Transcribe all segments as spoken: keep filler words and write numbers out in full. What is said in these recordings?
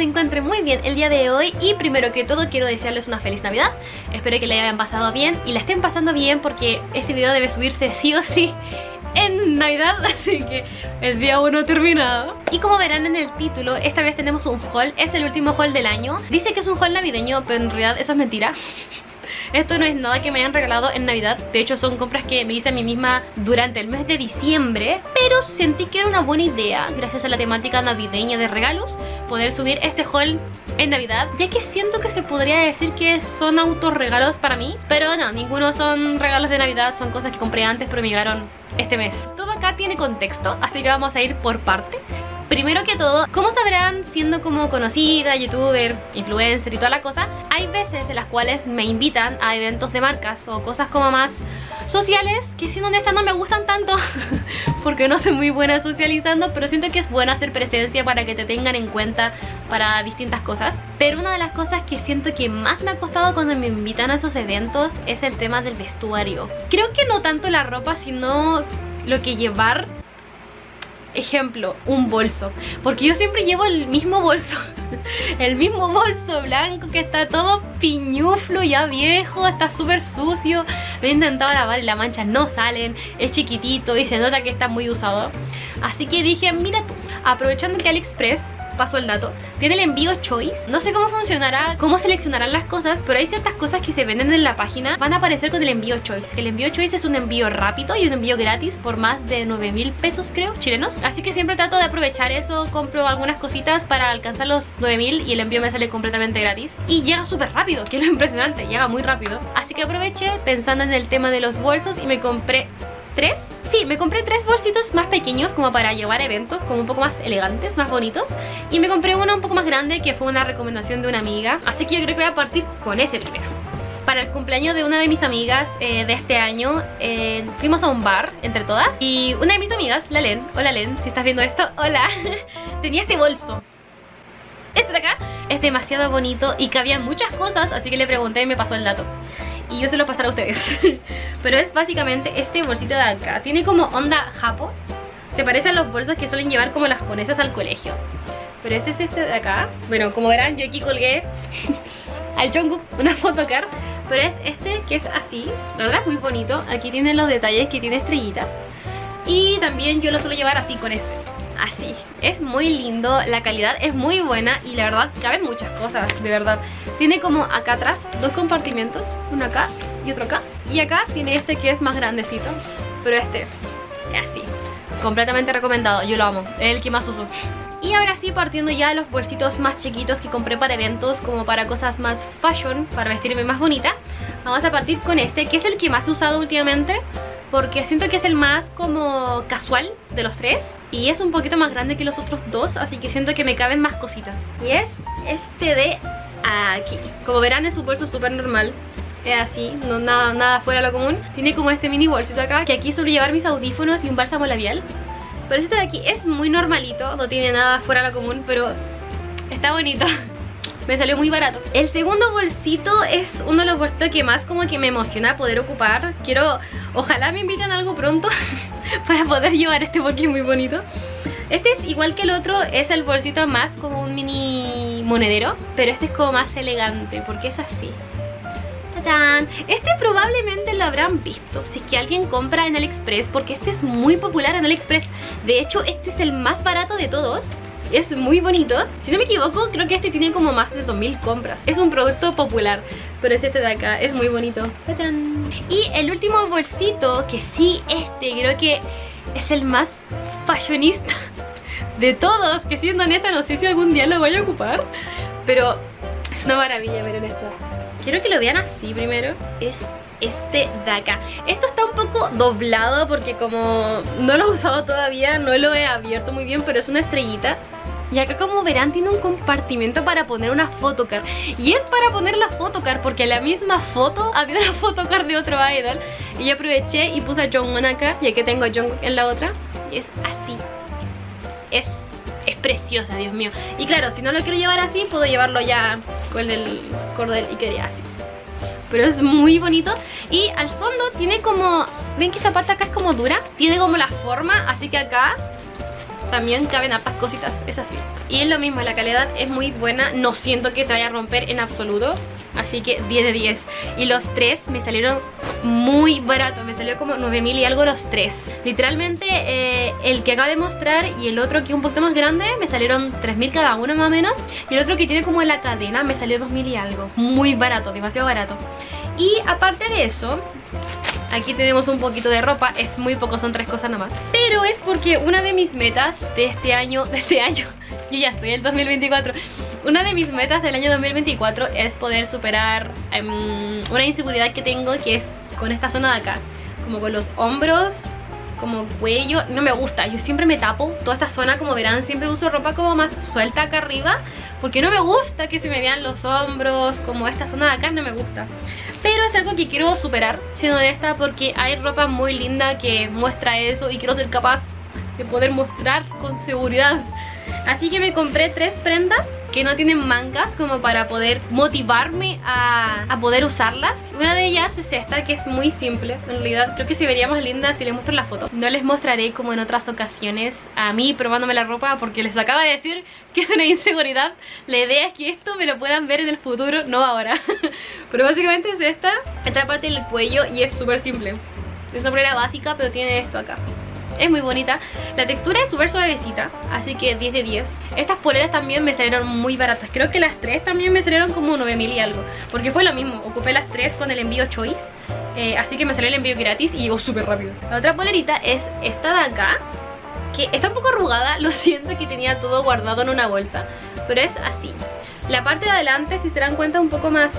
se encuentren muy bien el día de hoy. Y primero que todo quiero desearles una feliz Navidad. Espero que la hayan pasado bien y la estén pasando bien, porque este video debe subirse sí o sí en Navidad, así que el día uno terminado. Y como verán en el título, esta vez tenemos un haul. Es el último haul del año. Dice que es un haul navideño, pero en realidad eso es mentira. Esto no es nada que me hayan regalado en Navidad. De hecho son compras que me hice a mí misma durante el mes de diciembre. Pero sentí que era una buena idea, gracias a la temática navideña de regalos, poder subir este haul en Navidad, ya que siento que se podría decir que son autorregalos para mí. Pero no, ninguno son regalos de Navidad. Son cosas que compré antes pero me llegaron este mes. Todo acá tiene contexto, así que vamos a ir por parte. Primero que todo, como sabrán, siendo como conocida, youtuber, influencer y toda la cosa, hay veces en las cuales me invitan a eventos de marcas o cosas como más sociales, que siendo honesta no me gustan tanto porque no soy muy buena socializando, pero siento que es bueno hacer presencia para que te tengan en cuenta para distintas cosas. Pero una de las cosas que siento que más me ha costado cuando me invitan a esos eventos es el tema del vestuario. Creo que no tanto la ropa, sino lo que llevar. Ejemplo, un bolso, porque yo siempre llevo el mismo bolso el mismo bolso blanco que está todo piñuflo, ya viejo, está súper sucio. Lo he intentado lavar y las manchas no salen, es chiquitito y se nota que está muy usado. Así que dije, mira tú, aprovechando que AliExpress, paso el dato, tiene el envío Choice. No sé cómo funcionará, cómo seleccionarán las cosas, pero hay ciertas cosas que se venden en la página, van a aparecer con el envío Choice. El envío Choice es un envío rápido y un envío gratis por más de nueve mil pesos, creo, chilenos. Así que siempre trato de aprovechar eso, compro algunas cositas para alcanzar los nueve mil y el envío me sale completamente gratis. Y llega súper rápido, que es lo impresionante, llega muy rápido. Así que aproveché pensando en el tema de los bolsos y me compré tres. Sí, me compré tres bolsitos más pequeños como para llevar eventos, como un poco más elegantes, más bonitos. Y me compré uno un poco más grande que fue una recomendación de una amiga. Así que yo creo que voy a partir con ese primero. Para el cumpleaños de una de mis amigas eh, de este año, eh, fuimos a un bar entre todas. Y una de mis amigas, la Len, hola Len, si estás viendo esto, hola, tenía este bolso. Este de acá es demasiado bonito y cabía muchas cosas, así que le pregunté y me pasó el dato. Y yo se lo pasaré a ustedes. Pero es básicamente este bolsito de acá. Tiene como onda japo. Se parece a los bolsos que suelen llevar como las japonesas al colegio. Pero este es este de acá. Bueno, como verán, yo aquí colgué al Jungkook una photocard. Pero es este que es así. La verdad es muy bonito. Aquí tienen los detalles que tiene estrellitas. Y también yo lo suelo llevar así con este. Así, es muy lindo, la calidad es muy buena y la verdad caben muchas cosas, de verdad. Tiene como acá atrás dos compartimentos, uno acá y otro acá. Y acá tiene este que es más grandecito, pero este, así, completamente recomendado, yo lo amo, es el que más uso. Y ahora sí, partiendo ya de los bolsitos más chiquitos que compré para eventos, como para cosas más fashion, para vestirme más bonita, vamos a partir con este, que es el que más he usado últimamente, porque siento que es el más como casual de los tres. Y es un poquito más grande que los otros dos, así que siento que me caben más cositas. Y es este de aquí. Como verán es un bolso súper normal. Es así, no, nada, nada fuera de lo común. Tiene como este mini bolsito acá, que aquí suelo llevar mis audífonos y un bálsamo labial. Pero este de aquí es muy normalito, no tiene nada fuera de lo común, pero está bonito. Me salió muy barato. El segundo bolsito es uno de los bolsitos que más como que me emociona poder ocupar. Quiero, ojalá me inviten a algo pronto para poder llevar este porque es muy bonito. Este es igual que el otro, es el bolsito más como un mini monedero, pero este es como más elegante porque es así. ¡Tachán! Este probablemente lo habrán visto si es que alguien compra en AliExpress, porque este es muy popular en AliExpress. De hecho, este es el más barato de todos. Es muy bonito. Si no me equivoco, creo que este tiene como más de dos mil compras. Es un producto popular, pero es este de acá, es muy bonito. ¡Tachán! Y el último bolsito, que sí, este creo que es el más fashionista de todos, que siendo honesta no sé si algún día lo voy a ocupar, pero es una maravilla, miren esto. Quiero que lo vean así primero. Es este de acá. Esto está un poco doblado porque como no lo he usado todavía, no lo he abierto muy bien, pero es una estrellita. Y acá, como verán, tiene un compartimento para poner una photocard. Y es para poner la photocard porque en la misma foto había una photocard de otro idol. Y yo aproveché y puse a Jungkook acá, ya que tengo a Jungkook en la otra. Y es así. Es, es preciosa, Dios mío. Y claro, si no lo quiero llevar así, puedo llevarlo ya con el cordel y quería así. Pero es muy bonito. Y al fondo tiene como... ¿Ven que esta parte acá es como dura? Tiene como la forma, así que acá también caben hartas cositas, es así. Y es lo mismo, la calidad es muy buena, no siento que se vaya a romper en absoluto. Así que diez de diez. Y los tres me salieron muy baratos, me salió como nueve mil y algo los tres. Literalmente eh, el que acabo de mostrar y el otro que es un poquito más grande me salieron tres mil cada uno más o menos. Y el otro que tiene como la cadena me salió dos mil y algo. Muy barato, demasiado barato. Y aparte de eso, aquí tenemos un poquito de ropa, es muy poco, son tres cosas nomás. Pero es porque una de mis metas de este año, de este año, yo ya estoy en el dos mil veinticuatro. Una de mis metas del año dos mil veinticuatro es poder superar um, una inseguridad que tengo, que es con esta zona de acá. Como con los hombros, como cuello, no me gusta. Yo siempre me tapo toda esta zona, como verán, siempre uso ropa como más suelta acá arriba, porque no me gusta que se me vean los hombros, como esta zona de acá no me gusta. Pero es algo que quiero superar, siendo honesta, porque hay ropa muy linda que muestra eso y quiero ser capaz de poder mostrar con seguridad. Así que me compré tres prendas que no tienen mangas, como para poder motivarme a, a poder usarlas. Una de ellas es esta, que es muy simple. En realidad creo que se vería más linda si les muestro la foto. No les mostraré como en otras ocasiones a mí probándome la ropa, porque les acabo de decir que es una inseguridad. La idea es que esto me lo puedan ver en el futuro, no ahora. Pero básicamente es esta. Esta parte del cuello y es súper simple. Es una polera básica, pero tiene esto acá. Es muy bonita, la textura es súper suavecita, así que diez de diez. Estas poleras también me salieron muy baratas. Creo que las tres también me salieron como nueve mil y algo, porque fue lo mismo, ocupé las tres con el envío Choice, eh, así que me salió el envío gratis y llegó súper rápido. La otra polerita es esta de acá, que está un poco arrugada, lo siento, que tenía todo guardado en una bolsa, pero es así. La parte de adelante, si se dan cuenta, un poco más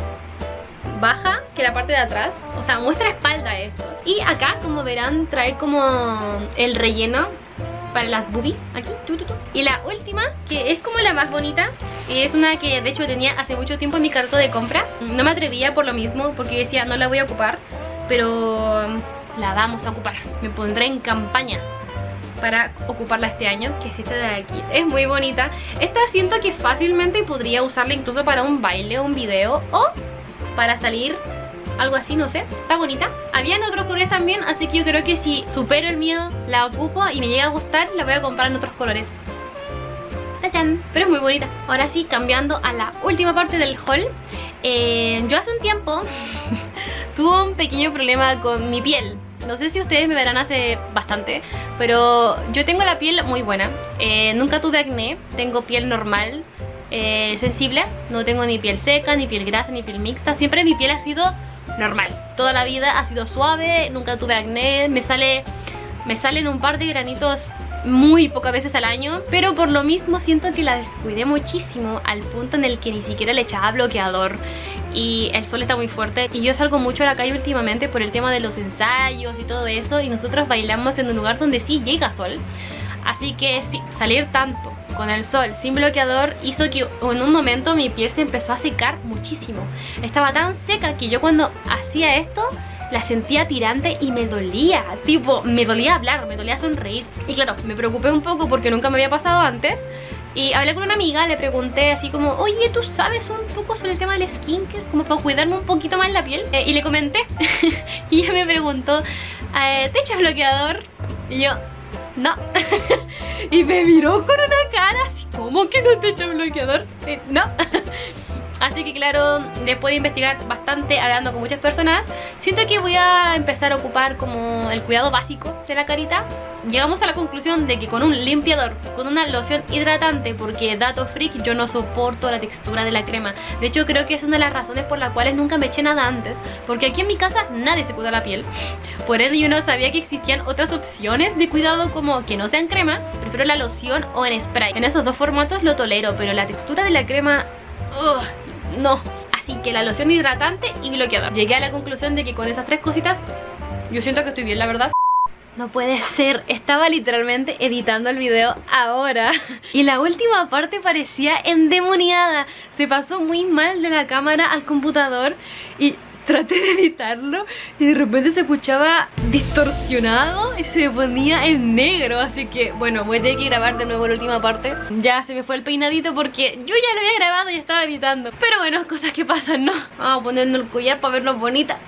baja que la parte de atrás, o sea, muestra espalda eso. Y acá, como verán, trae como el relleno para las boobies, aquí, tu, tu, tu. Y la última, que es como la más bonita, es una que de hecho tenía hace mucho tiempo en mi carrito de compra. No me atrevía por lo mismo, porque decía no la voy a ocupar, pero la vamos a ocupar. Me pondré en campaña para ocuparla este año, que es esta de aquí. Es muy bonita. Esta siento que fácilmente podría usarla incluso para un baile o un video, o para salir, algo así, no sé. Está bonita. Habían otros colores también, así que yo creo que si supero el miedo, la ocupo y me llega a gustar, la voy a comprar en otros colores. ¡Tachán! Pero es muy bonita. Ahora sí, cambiando a la última parte del haul. eh, Yo hace un tiempo tuve un pequeño problema con mi piel. No sé si ustedes me verán hace bastante, pero yo tengo la piel muy buena. eh, Nunca tuve acné, tengo piel normal, Eh, sensible, no tengo ni piel seca, ni piel grasa, ni piel mixta. Siempre mi piel ha sido normal, toda la vida ha sido suave, nunca tuve acné. Me sale, me salen un par de granitos muy pocas veces al año, pero por lo mismo siento que la descuidé muchísimo, al punto en el que ni siquiera le echaba bloqueador. Y el sol está muy fuerte y yo salgo mucho a la calle últimamente por el tema de los ensayos y todo eso, y nosotros bailamos en un lugar donde sí llega sol. Así que sí, salir tanto con el sol sin bloqueador hizo que en un momento mi piel se empezó a secar muchísimo. Estaba tan seca que yo cuando hacía esto la sentía tirante y me dolía. Tipo, me dolía hablar, me dolía sonreír. Y claro, me preocupé un poco porque nunca me había pasado antes. Y hablé con una amiga, le pregunté así como, oye, ¿tú sabes un poco sobre el tema del skincare? Como para cuidarme un poquito más la piel. Eh, y le comenté. Y ella me preguntó, eh, ¿te echas bloqueador? Y yo, no. Y me miró con una cara así, ¿cómo que no te echas bloqueador? Eh, no. Así que claro, después de investigar bastante, hablando con muchas personas, siento que voy a empezar a ocupar como el cuidado básico de la carita. Llegamos a la conclusión de que con un limpiador, con una loción hidratante, porque dato freak, yo no soporto la textura de la crema. De hecho creo que es una de las razones por las cuales nunca me eché nada antes, porque aquí en mi casa nadie se cuida la piel. Por ende yo no sabía que existían otras opciones de cuidado como que no sean crema. Prefiero la loción o en spray. En esos dos formatos lo tolero, pero la textura de la crema, ugh, no. Así que la loción hidratante y bloqueador. Llegué a la conclusión de que con esas tres cositas yo siento que estoy bien, la verdad. No puede ser, estaba literalmente editando el video ahora y la última parte parecía endemoniada. Se pasó muy mal de la cámara al computador y traté de editarlo y de repente se escuchaba distorsionado y se ponía en negro. Así que bueno, voy a tener que grabar de nuevo la última parte. Ya se me fue el peinadito porque yo ya lo había grabado y estaba editando. Pero bueno, cosas que pasan, ¿no? Vamos a ponernos el collar para vernos bonita.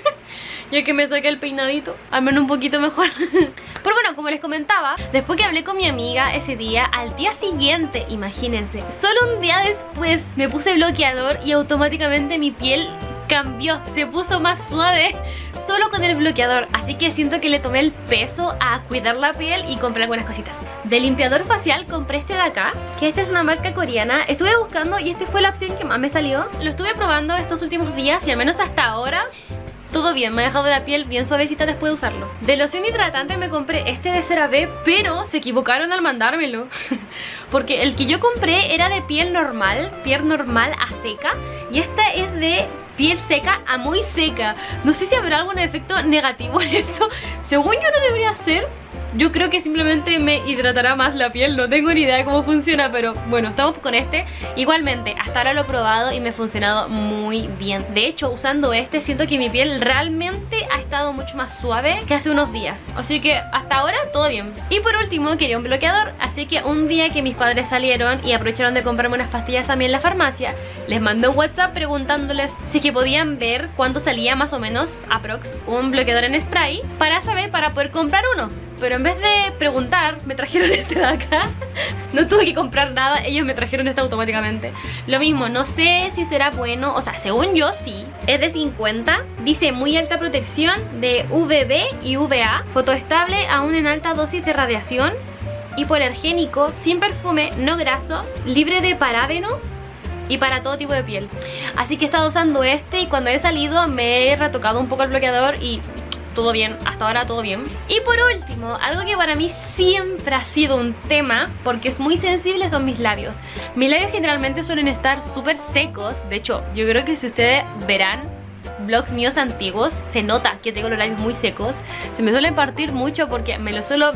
Ya que me saqué el peinadito, al menos un poquito mejor. Pero bueno, como les comentaba, después que hablé con mi amiga ese día, al día siguiente, imagínense, solo un día después me puse bloqueador y automáticamente mi piel cambió, se puso más suave solo con el bloqueador. Así que siento que le tomé el peso a cuidar la piel y compré algunas cositas. De limpiador facial compré este de acá, que esta es una marca coreana. Estuve buscando y esta fue la opción que más me salió. Lo estuve probando estos últimos días y al menos hasta ahora todo bien, me ha dejado la piel bien suavecita después de usarlo. De loción hidratante me compré este de CeraVe, pero se equivocaron al mandármelo. Porque el que yo compré era de piel normal, piel normal a seca, y esta es de piel seca a muy seca. No sé si habrá algún efecto negativo en esto. Según yo no debería ser. Yo creo que simplemente me hidratará más la piel. No tengo ni idea de cómo funciona, pero bueno, estamos con este. Igualmente, hasta ahora lo he probado y me ha funcionado muy bien. De hecho, usando este siento que mi piel realmente ha estado mucho más suave que hace unos días. Así que hasta ahora todo bien. Y por último quería un bloqueador, así que un día que mis padres salieron y aprovecharon de comprarme unas pastillas también en la farmacia, les mandé un WhatsApp preguntándoles si que podían ver cuánto salía más o menos aprox un bloqueador en spray, para saber, para poder comprar uno. Pero en vez de preguntar, me trajeron este de acá. No tuve que comprar nada, ellos me trajeron este automáticamente. Lo mismo, no sé si será bueno. O sea, según yo sí. Es de cincuenta. Dice muy alta protección de U V B y U V A. Fotoestable aún en alta dosis de radiación. Hipoalergénico, sin perfume, no graso, libre de parabenos y para todo tipo de piel. Así que he estado usando este y cuando he salido me he retocado un poco el bloqueador y todo bien, hasta ahora todo bien. Y por último, algo que para mí siempre ha sido un tema, porque es muy sensible, son mis labios. Mis labios generalmente suelen estar súper secos. De hecho, yo creo que si ustedes verán vlogs míos antiguos, se nota que tengo los labios muy secos. Se me suelen partir mucho porque me los suelo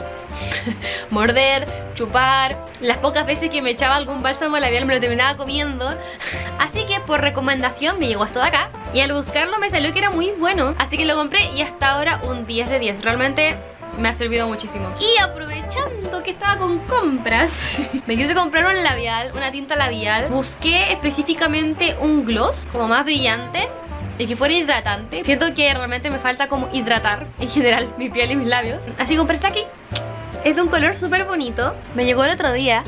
morder, chupar. Las pocas veces que me echaba algún bálsamo labial me lo terminaba comiendo. Así que por recomendación me llegó esto de acá y al buscarlo me salió que era muy bueno. Así que lo compré y hasta ahora un diez de diez. Realmente me ha servido muchísimo. Y aprovechando que estaba con compras, me quise comprar un labial, una tinta labial. Busqué específicamente un gloss como más brillante y que fuera hidratante. Siento que realmente me falta como hidratar en general mi piel y mis labios. Así que compré este aquí. Es de un color súper bonito. Me llegó el otro día.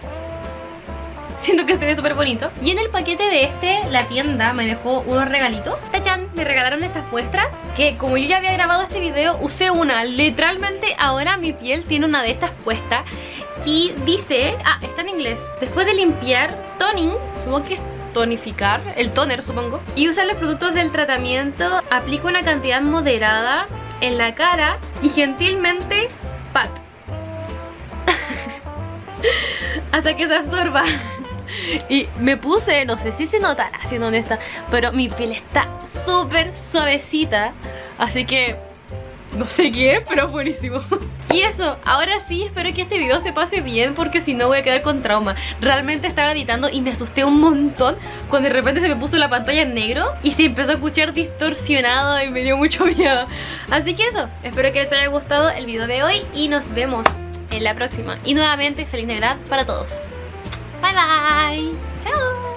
Siento que se ve súper bonito. Y en el paquete de este, la tienda me dejó unos regalitos. ¡Tachán! Me regalaron estas muestras, que como yo ya había grabado este video, usé una. Literalmente ahora mi piel tiene una de estas puestas. Y dice... Ah, está en inglés. Después de limpiar, toning, supongo que es tonificar, el toner supongo, y usar los productos del tratamiento, aplica una cantidad moderada en la cara y gentilmente pat hasta que se absorba. Y me puse, no sé si se notará, siendo honesta, pero mi piel está súper suavecita. Así que no sé qué, pero buenísimo. Y eso, ahora sí espero que este video se pase bien, porque si no voy a quedar con trauma. Realmente estaba editando y me asusté un montón cuando de repente se me puso la pantalla en negro y se empezó a escuchar distorsionado y me dio mucho miedo. Así que eso, espero que les haya gustado el video de hoy y nos vemos en la próxima. Y nuevamente, feliz Navidad para todos. Bye bye. Chao.